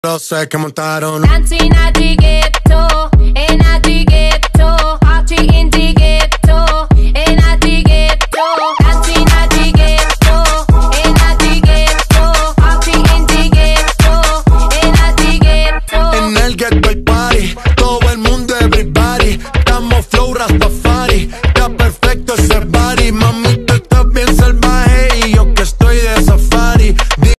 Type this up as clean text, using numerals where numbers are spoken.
Lo sai che montarono Dancing at the gate.